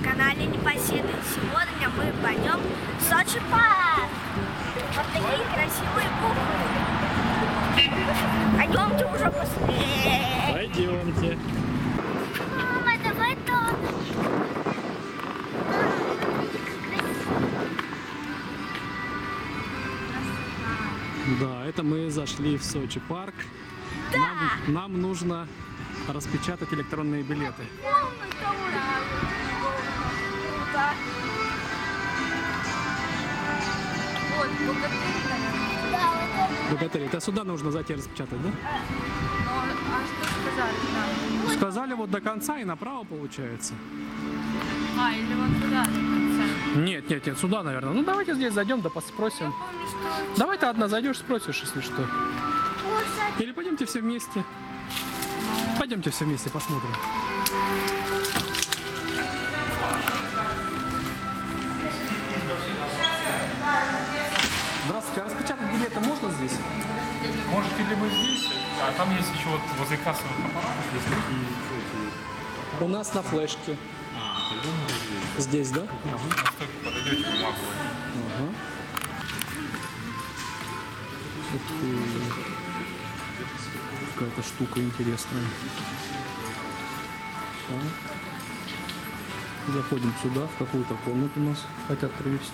канале Непоседы. Сегодня мы пойдем в Сочи парк. Вот такие красивые буквы. Пойдемте уже быстрее. Пойдемте. Мама, давай тоже. Да, это мы зашли в Сочи парк. Нам нужно распечатать электронные билеты. Вот, Богатырь, это сюда нужно зайти распечатать, да? а что сказали нам? Сказали вот до конца и направо получается. Или вон туда, до конца. Нет, сюда, наверное. Ну давайте здесь зайдем, да поспросим. Помню, что... Давай ты одна зайдешь, спросишь, если что. Или пойдемте все вместе. Пойдемте все вместе, посмотрим. Здравствуйте, а распечатать билеты можно здесь? Можете либо здесь, а там есть еще вот возле кассовых аппаратов есть такие. У нас на флешке. Здесь, да? На стойку подойдете, бумагу. Ага. Ух ты. Какая-то штука интересная. Так. Заходим сюда, в какую-то комнату нас хотят провести.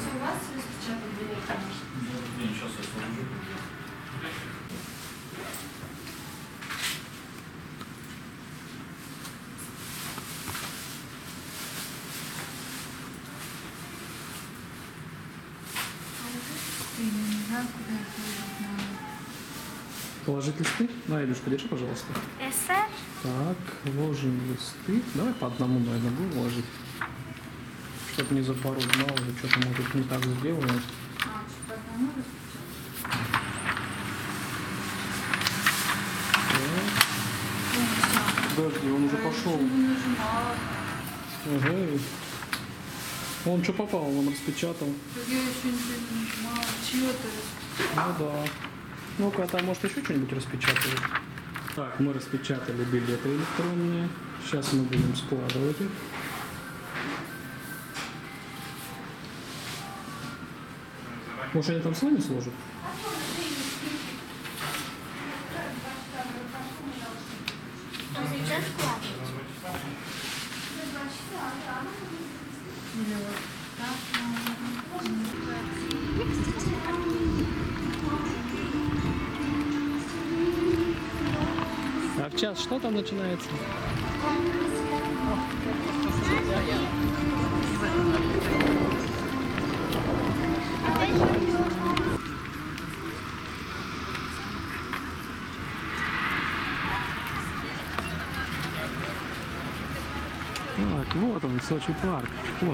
Положить листы? На, Илюшка, держи, пожалуйста. СССР? Так, ложим листы. Давай по одному, наверное, будем ложить. Чтоб не запороть, мало ли, что-то мы тут не так сделаем. Подожди, он уже пошел. Ага. Он что попал, он распечатал. Я еще ничего не нажимала. Чье-то Ну да. Ну-ка, там может еще что-нибудь распечатывать. Так, мы распечатали билеты электронные. Сейчас мы будем складывать их. Может, они там сами сложат? Сейчас складывать. или вот так. А в час что там начинается? Так, вот он, Сочи парк. Вот.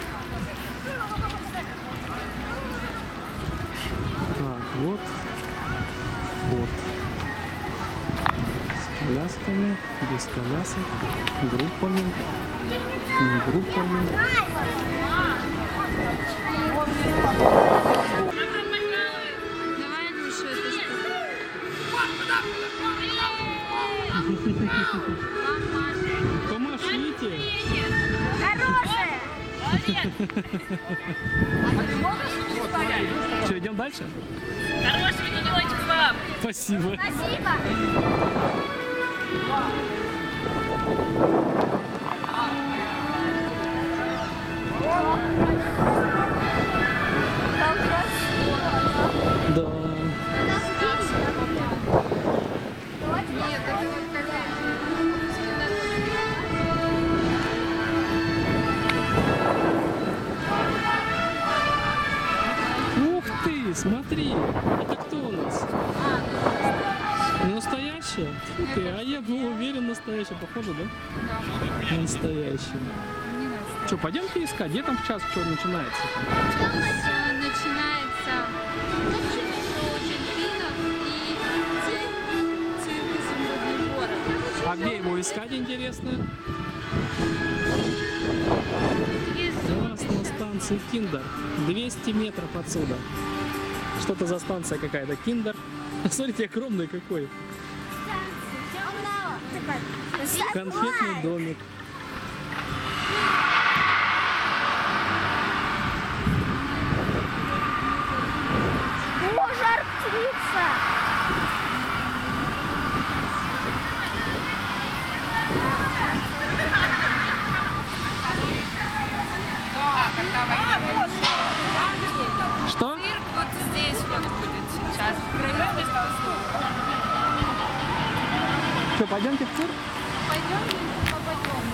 Так, вот. Вот. С колясками, без колясок, группами, не группами. Давай лучше это что? Помашите! Хорошая! Что, идем дальше? Хорошего денечка вам! Спасибо. Спасибо! Да. Нет, это вот когда Ух ты, смотри, это кто у нас? Настоящая? Ух ты, а я был уверен, настоящая. Похоже, да? Настоящая. Что, пойдемте искать, где там в час что начинается? начинается дельфинов и цирк «Изумрудный город». А где его искать, интересно? У нас на станции Киндер, 200 метров отсюда. Что-то за станция какая-то, Киндер. Смотрите, огромный какой. Конфетный домик. Что, пойдемте в тур? Пойдем, попадем.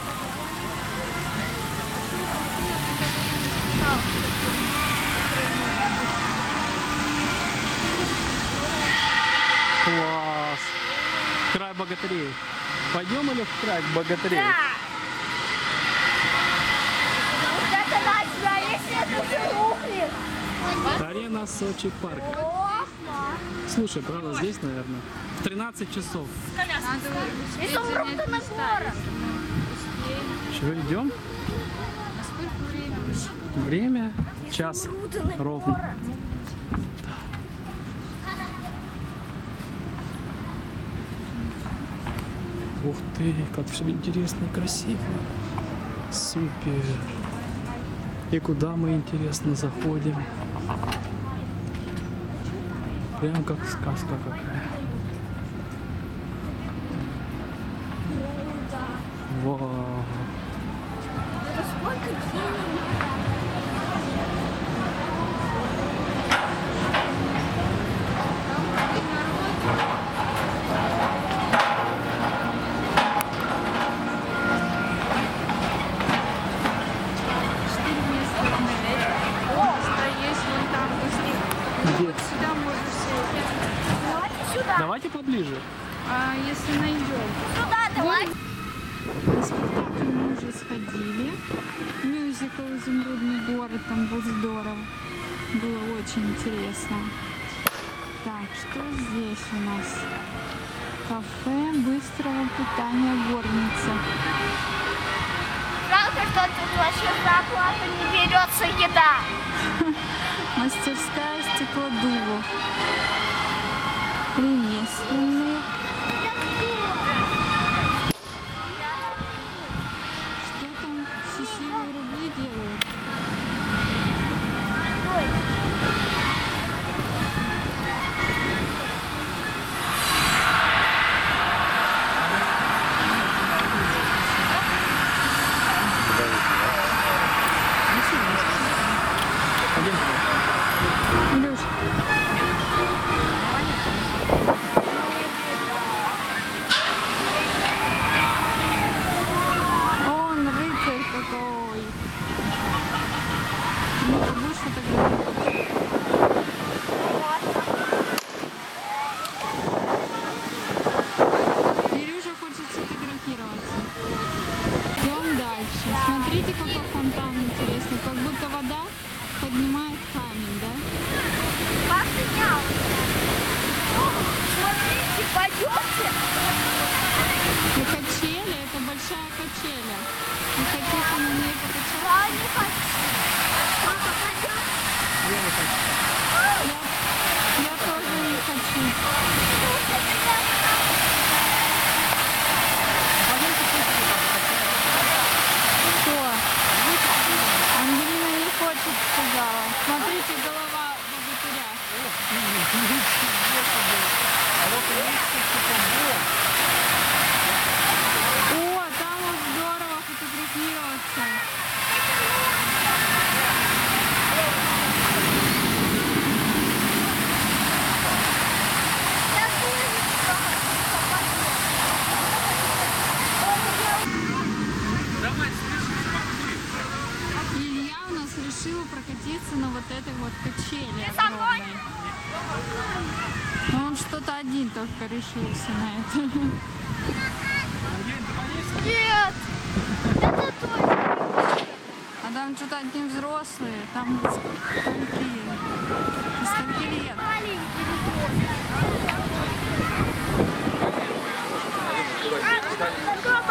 Класс! Край богатырей. Пойдем или в край богатырей? Да. Вот это начало, а если это все рухнет? Арена Сочи парк. Опа. Слушай, правда, здесь, наверное, в 13 часов. Надо И успеть там занять на места, город. если мы успеем. Чего, идем? А сколько времени? Время час ровно. Ух ты, как все интересно и красиво. Супер. И куда мы, интересно, заходим? Прям как сказка какая. Вау. Это сколько денег? Где? Сюда можешь сесть. Давайте сюда. Давайте поближе. А если найдем? Сюда давай. На спектакль мы уже сходили. Мюзикл «Изумрудный город», там был здорово. Было очень интересно. Так, что здесь у нас? Кафе быстрого питания «Горница». Жалко, что тут вообще за оплату не берется еда. Мастерская стеклодувов. Ремесленные. Что там счастливые рубли делают? Илюш, он рыцарь какой. Ну, ты будешь фотографировать? Илюша хочет сфотографироваться. Идем дальше. Смотрите, какой фонтан интересный. Как будто вода поднимает камень, да? Как снял? Смотрите, пойдете? И качели, это большая качеля. Вы хотите на ней покачаться? Я не хочу. Папа, пойдем. Я тоже не хочу. Что? Ангелина не хочет, сказала. Смотрите, голова богатыря. О, там вот здорово фотографироваться. Илья у нас решил прокатиться на вот этой вот качели огромной. Но он что-то один только решился на это. Нет. Это точно. А там что-то одни взрослые, там скольки лет. Маленький ребенок.